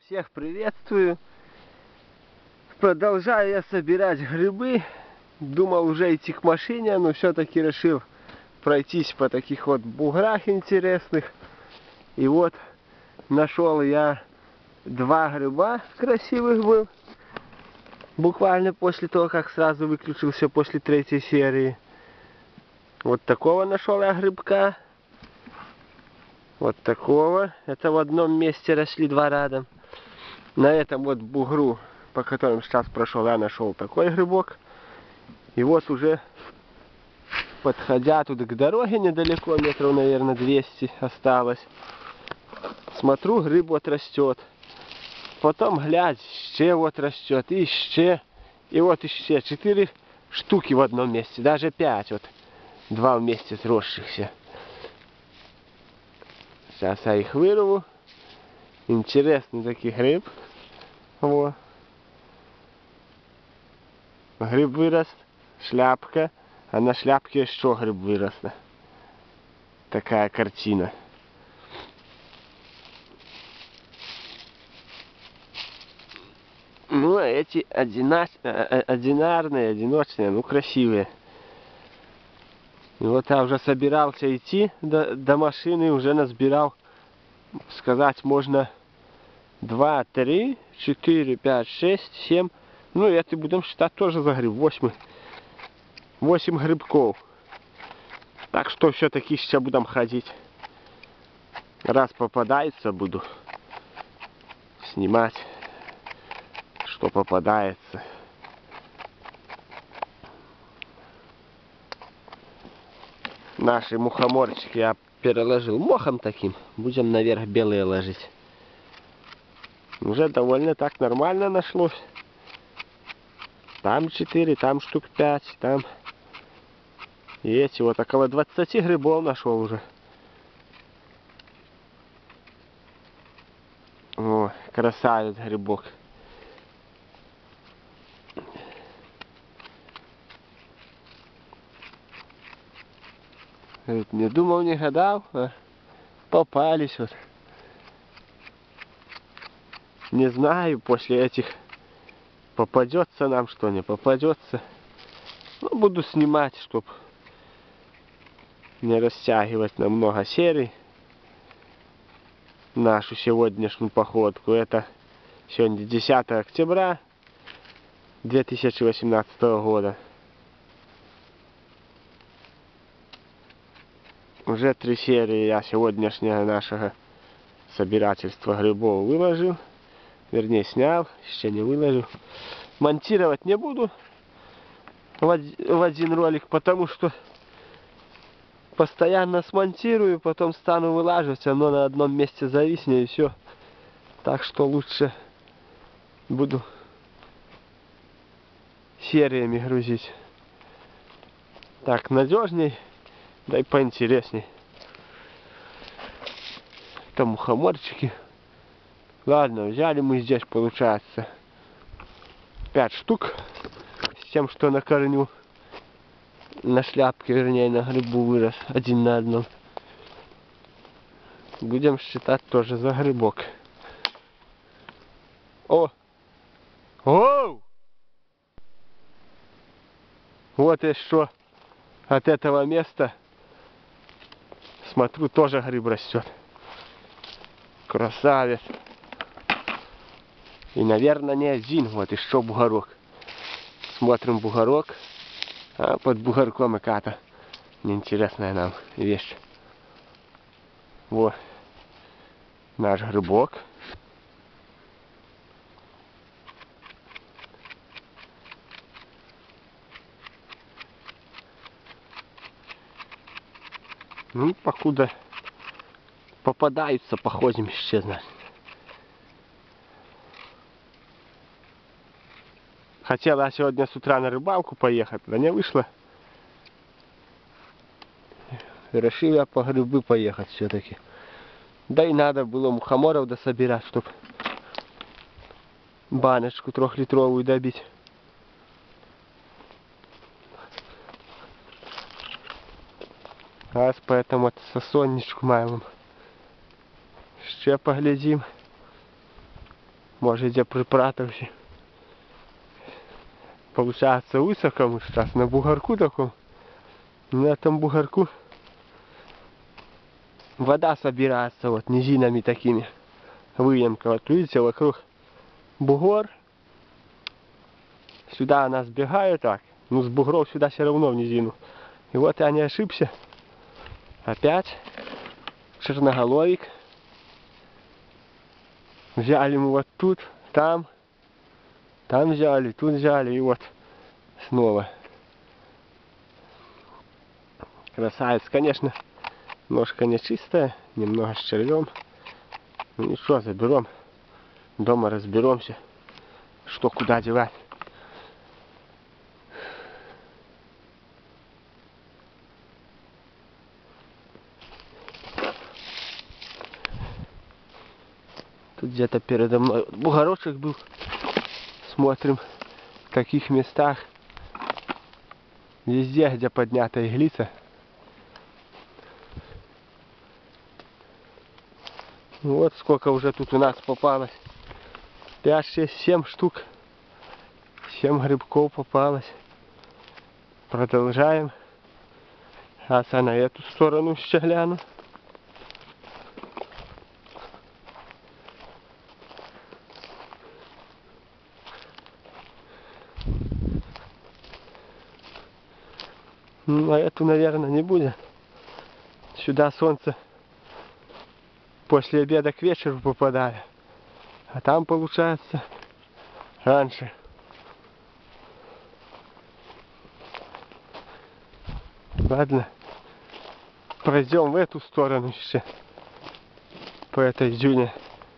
Всех приветствую. Продолжаю я собирать грибы. Думал уже идти к машине, но все-таки решил пройтись по таких вот буграх интересных. И вот нашел я два гриба красивых был. Буквально после того, как сразу выключился после третьей серии. Вот такого нашел я грибка. Вот такого. Это в одном месте росли два рядом. На этом вот бугру, по которым сейчас прошел, я нашел такой грибок. И вот уже подходя тут к дороге недалеко, метров, наверное, 200 осталось. Смотрю, гриб вот растет. Потом глядь, еще вот растет, и еще. И вот еще 4 штуки в одном месте, даже 5 вот. 2 вместе сросшихся. Сейчас я их вырву. Интересный такой гриб. Вот. Гриб вырос, шляпка, а на шляпке еще гриб вырос. Такая картина. Ну, а эти одинарные, одиночные, ну, красивые. И вот я уже собирался идти до машины, уже насбирал, сказать можно, 2, 3, 4, 5, 6, 7. Ну, это будем считать тоже за гриб. 8 грибков. Так что все-таки сейчас будем ходить. Раз попадается, буду снимать, что попадается. Наши мухоморчики я переложил мохом таким. Будем наверх белые ложить. Уже довольно так нормально нашлось. Там 4, там штук 5, там. И эти вот около 20 грибов нашел уже. О, красавец грибок. Не думал, не гадал, а попались вот. Не знаю, после этих попадется нам что, не попадется. Ну, буду снимать, чтоб не растягивать на много серий нашу сегодняшнюю походку. Это сегодня 10 октября 2018 года. Уже 3 серии я сегодняшнего нашего собирательства грибов выложил. Вернее, снял, еще не выложил. Монтировать не буду в один ролик, потому что постоянно смонтирую, потом стану вылаживать, оно на одном месте зависнет и все. Так что лучше буду сериями грузить. Так надежней, да и поинтересней. Это мухоморчики. Ладно, взяли мы здесь, получается, 5 штук. С тем, что на корню, на шляпке, вернее, на грибу вырос один на одном. Будем считать тоже за грибок. О! Оу! Вот и что от этого места, смотрю, тоже гриб растет. Красавец. И, наверное, не один. Вот еще бугорок. Смотрим бугорок. А под бугорком какая-то неинтересная нам вещь. Вот. Наш грибок. Ну, покуда попадаются, походим исчезнуть. Хотела сегодня с утра на рыбалку поехать, да не вышло. Решил я по грибы поехать все-таки. Да и надо было мухоморов дособирать, чтоб баночку 3-литровую добить. Раз поэтому вот сосонничку маємо. Ще поглядим. Может, где припрятався. Получается высоко мы сейчас на бугорку таком. На этом бугорку вода собирается вот низинами такими. Выемка. Вот видите, вокруг бугор. Сюда она сбегает так. Ну, с бугров сюда все равно в низину. И вот я не ошибся. Опять черноголовик. Взяли мы вот тут, там взяли, тут взяли, и вот снова. Красавец, конечно, ножка нечистая, немного с червем. Ну ничего, заберем. Дома разберемся, что куда девать. Тут где-то передо мной бугорочек был. Смотрим в таких местах. Везде, где поднята иглица. Вот сколько уже тут у нас попалось. 5, 6, 7 штук. 7 грибков попалось. Продолжаем. А на эту сторону еще гляну. Ну, а эту, наверное, не будет. Сюда солнце после обеда к вечеру попадает. А там, получается, раньше. Ладно. Пройдем в эту сторону еще. По этой дюне.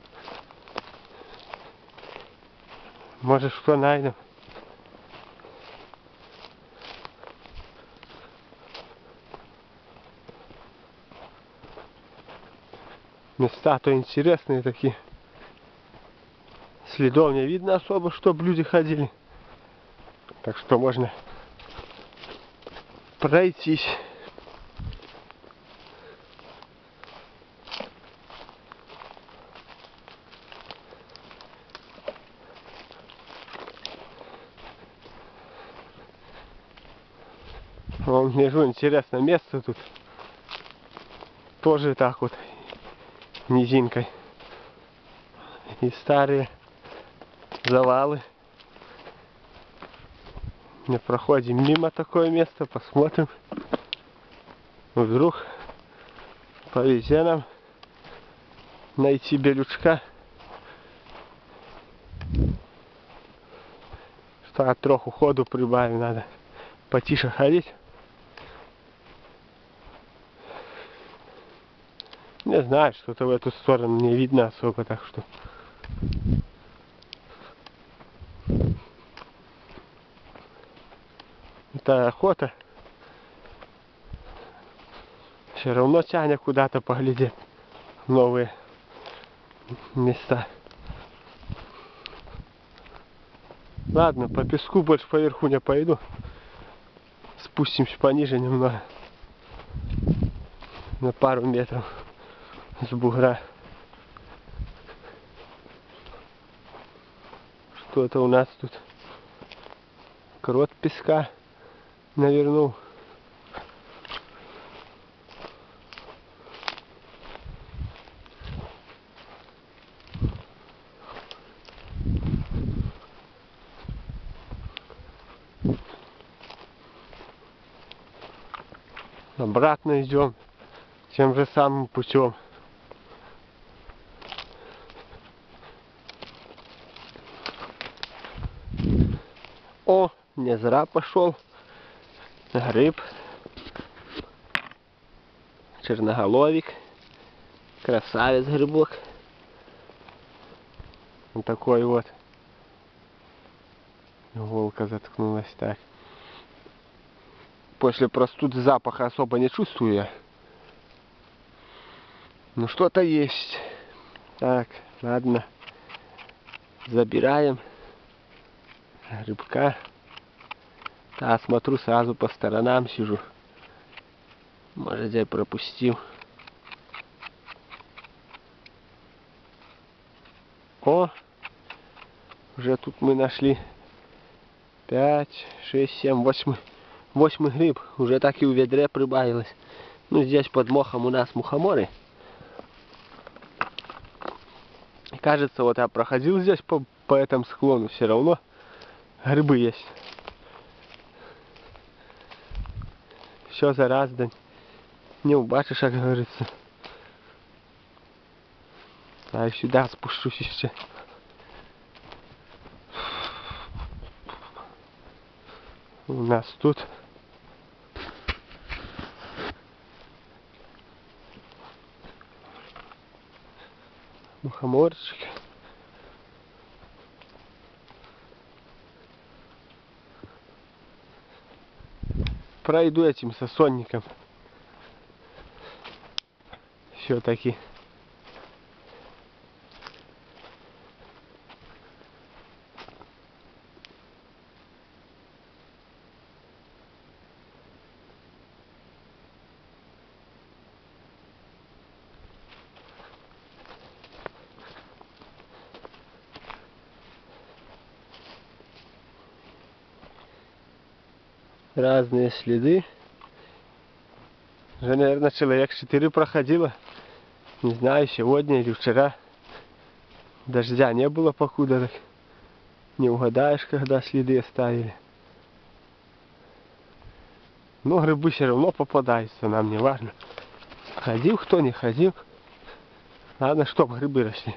Может, что найдем. Места-то интересные такие. Следов не видно особо, чтобы люди ходили. Так что можно пройтись. Вон внизу интересное место тут. Тоже так вот низинкой. И старые завалы. Мы проходим мимо такое место, посмотрим. Вдруг повезет нам найти белючка. Что троху ходу прибавим, надо потише ходить. Не знаю, что-то в эту сторону не видно особо, так что. Это охота. Все равно тянет куда-то поглядеть новые места. Ладно, по песку больше поверху не пойду. Спустимся пониже немного. На пару метров с бугра. Что это у нас тут? Крот песка навернул. Обратно идем тем же самым путем. О, не зря пошел. Гриб. Черноголовик. Красавец грибок. Вот такой вот. Волка заткнулась так. После простуды запаха особо не чувствую я. Ну что-то есть. Так, ладно. Забираем грибка. Да, смотрю сразу по сторонам, сижу. Может, я пропустил. О, Уже тут мы нашли 5, 6, 7, 8 гриб. Уже так и у ведре прибавилось. Ну, здесь под мохом у нас мухоморы. Кажется, вот я проходил здесь по этому склону, все равно грибы есть. Все зараз день. Не убачишь, как говорится. А я сюда спущусь еще. У нас тут мухоморчик. Пройду этим сосонником. Все-таки. Разные следы. Уже, наверное, человек 4 проходило. Не знаю, сегодня или вчера. Дождя не было покуда, так не угадаешь, когда следы оставили. Но грибы все равно попадаются, нам не важно. Ходил кто, не ходил. Ладно, чтоб грибы росли.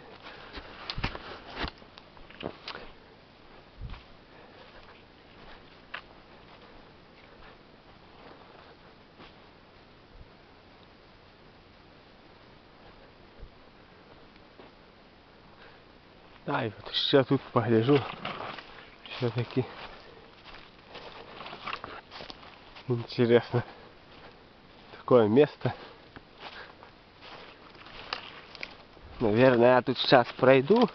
Да, и вот сейчас тут погляжу. Все-таки интересно. Такое место. Наверное, я тут сейчас пройду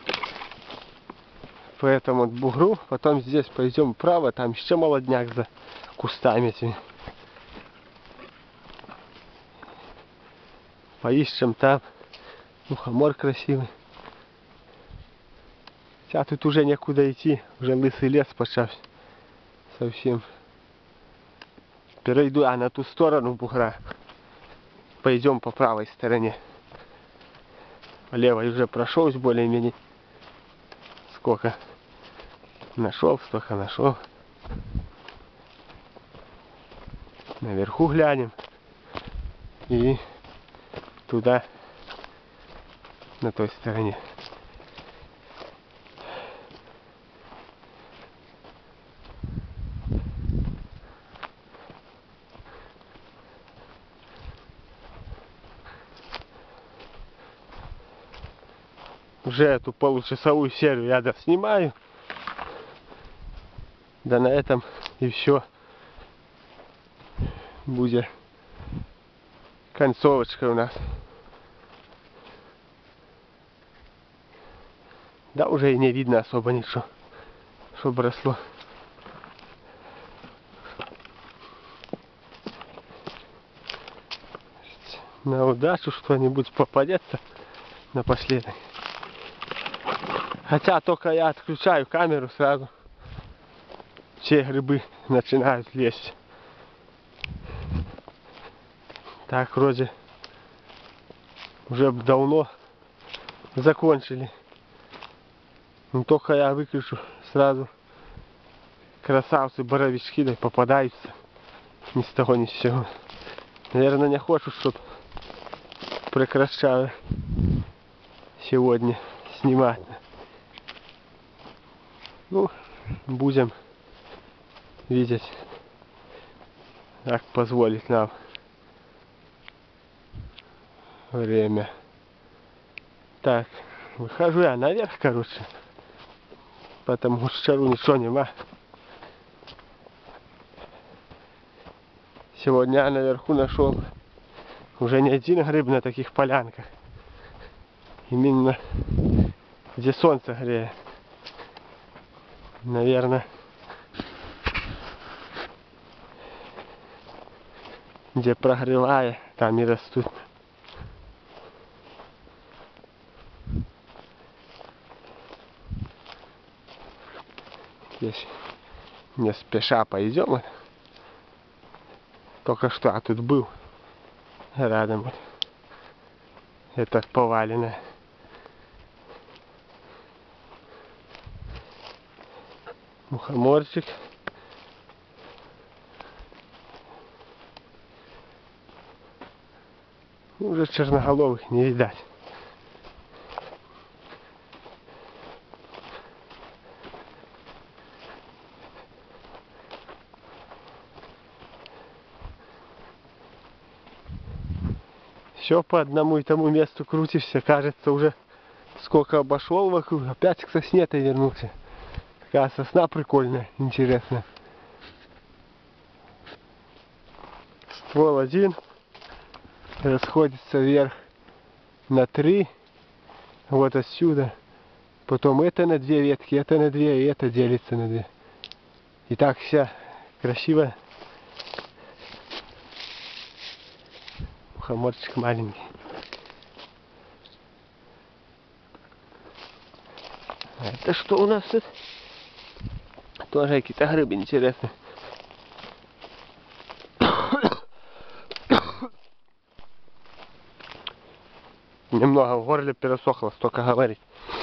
по этому бугру. Потом здесь пойдем вправо. Там еще молодняк за кустами этими. Поищем там. Мухомор красивый. Хотя тут уже некуда идти. Уже лысый лес почався. Совсем. Перейду на ту сторону бугра. Пойдем по правой стороне. По левой уже прошелся более-менее. Сколько нашел, столько нашел. Наверху глянем. И туда, на той стороне. Уже эту получасовую серию я доснимаю. Да на этом и все. Будет концовочка у нас. Да уже и не видно особо ничего, чтобы росло. На удачу что-нибудь попадется напоследок. Хотя только я отключаю камеру сразу, все грибы начинают лезть. Так вроде уже давно закончили. Но только я выключу, сразу красавцы боровички да попадаются ни с того ни с сего. Наверное, не хочу, чтобы прекращаю сегодня снимать. Ну, будем видеть, как позволит нам время. Так, выхожу я наверх, короче, потому что шару ничего нема. Сегодня я наверху нашел уже не один гриб на таких полянках. Именно где солнце греет. Наверное, где прогревает, там и растут. Здесь не спеша пойдем. Только что я тут был рядом. Вот. Это поваленное. Мухоморчик. Уже черноголовых не видать. Все по одному и тому месту крутишься, кажется, уже сколько обошел вокруг, опять к сосне-то вернулся. Такая сосна прикольная, интересная. Ствол один, расходится вверх на 3, вот отсюда. Потом это на 2 ветки, это на 2, и это делится на 2. И так вся красивая. Мухоморчик маленький. А это что у нас тут? Тоже какие-то грибы интересные. Немного в горле пересохло, столько говорить.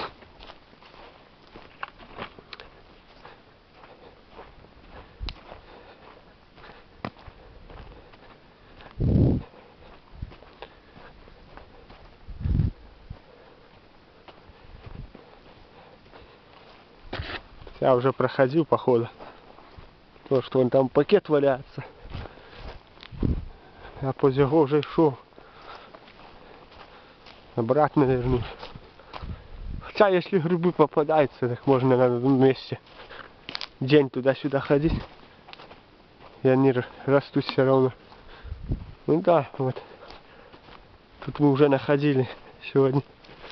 Я уже проходил, походу. То, что он там пакет валяется. Я после него уже шел. Обратно вернусь. Хотя, если грибы попадаются, так можно на одном месте день туда-сюда ходить. И они растут все равно. Ну да, вот. Тут мы уже находили сегодня.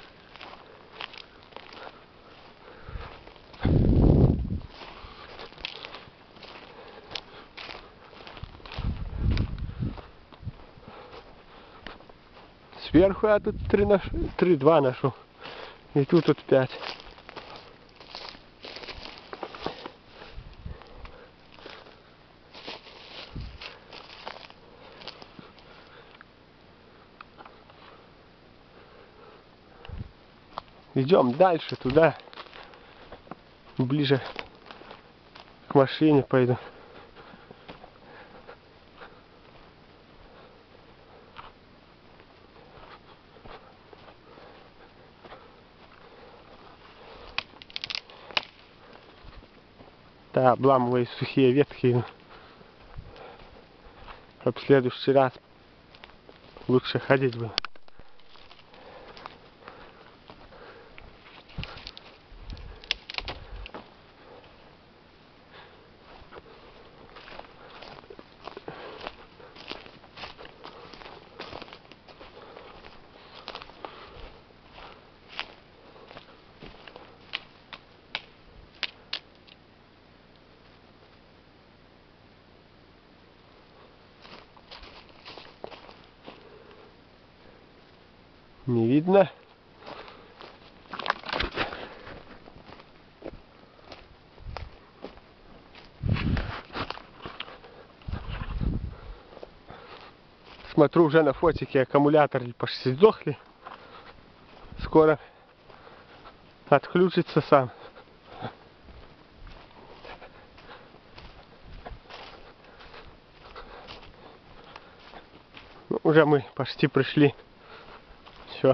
Сверху я тут 3-2 нашел. И тут 5. Идем дальше туда. Ближе к машине пойду. Да, обламываю сухие ветки. Чтоб в следующий раз лучше ходить было. Не видно. Смотрю, уже на фотике аккумуляторы почти сдохли. Скоро отключится сам. Ну, уже мы почти пришли. Все.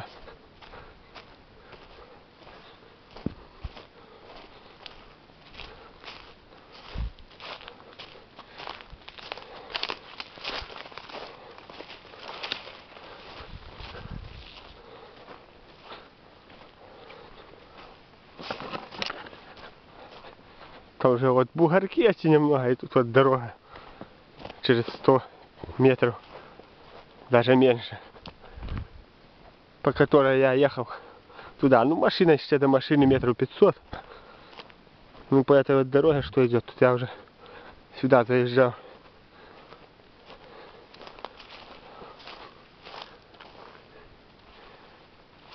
Это уже вот бугорки эти немного, и тут вот дорога через 100 метров, даже меньше, по которой я ехал туда. Ну, машина еще до машины метров 500. Ну, по этой вот дороге, что идет, тут я уже сюда заезжал.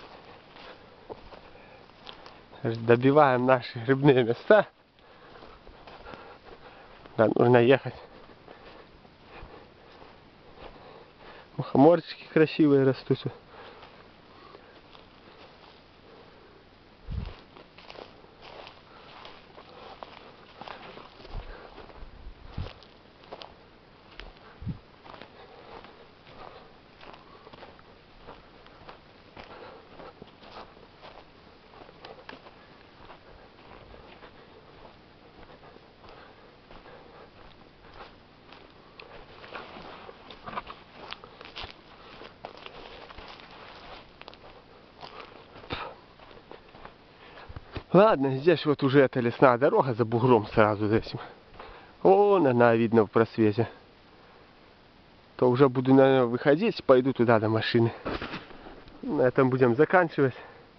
Добиваем наши грибные места. Да, нужно ехать. Мухоморчики красивые растут. Ладно, здесь вот уже эта лесная дорога за бугром сразу за этим. Вон она видно в просвете. То уже буду, наверное, выходить, пойду туда до машины. На этом будем заканчивать.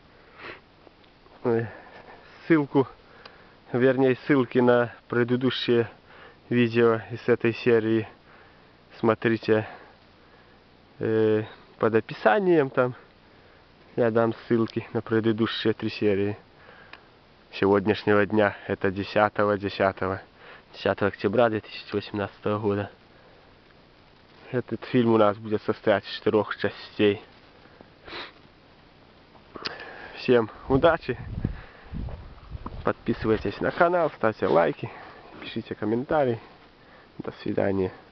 Ссылку, вернее ссылки на предыдущие видео из этой серии смотрите под описанием там. Я дам ссылки на предыдущие 3 серии сегодняшнего дня. Это 10 октября 2018 года. Этот фильм у нас будет состоять из 4 частей. Всем удачи! Подписывайтесь на канал, ставьте лайки, пишите комментарии. До свидания.